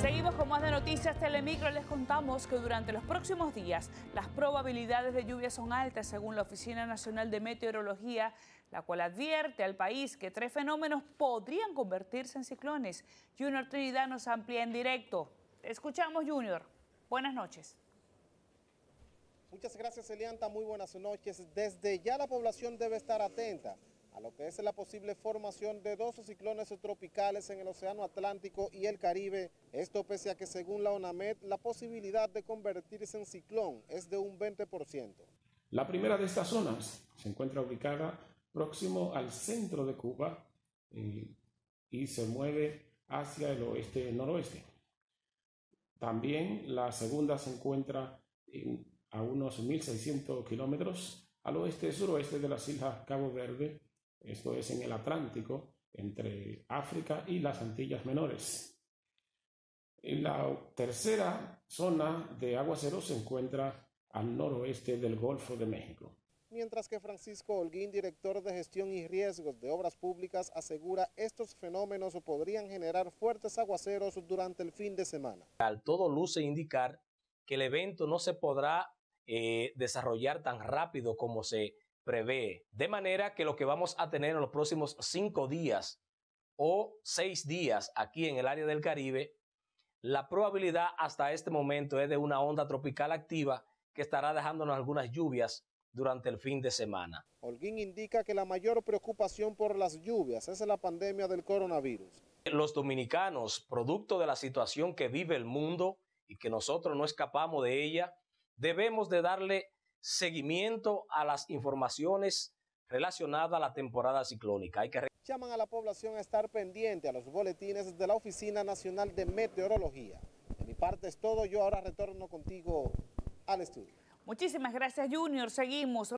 Seguimos con más de Noticias Telemicro. Les contamos que durante los próximos días las probabilidades de lluvia son altas según la Oficina Nacional de Meteorología, la cual advierte al país que 3 fenómenos podrían convertirse en ciclones. Junior Trinidad nos amplía en directo. Escuchamos, Junior. Buenas noches. Muchas gracias, Elianta. Muy buenas noches. Desde ya la población debe estar atenta a lo que es la posible formación de 2 ciclones tropicales en el Océano Atlántico y el Caribe. Esto pese a que según la ONAMED la posibilidad de convertirse en ciclón es de un 20%. La primera de estas zonas se encuentra ubicada próximo al centro de Cuba y se mueve hacia el oeste-noroeste. También la segunda se encuentra a unos 1.600 kilómetros al oeste-suroeste de las Islas Cabo Verde. Esto es en el Atlántico, entre África y las Antillas Menores. En la tercera zona de aguacero se encuentra al noroeste del Golfo de México. Mientras que Francisco Holguín, director de Gestión y Riesgos de Obras Públicas, asegura estos fenómenos podrían generar fuertes aguaceros durante el fin de semana. Todo luce indicar que el evento no se podrá desarrollar tan rápido como se prevé, de manera que lo que vamos a tener en los próximos 5 días o 6 días aquí en el área del Caribe, la probabilidad hasta este momento es de una onda tropical activa que estará dejándonos algunas lluvias durante el fin de semana. Holguín indica que la mayor preocupación por las lluvias es la pandemia del coronavirus. Los dominicanos, producto de la situación que vive el mundo y que nosotros no escapamos de ella, debemos de darle seguimiento a las informaciones relacionadas a la temporada ciclónica. Llaman a la población a estar pendiente a los boletines de la Oficina Nacional de Meteorología. De mi parte es todo. Yo ahora retorno contigo al estudio. Muchísimas gracias, Junior. Seguimos.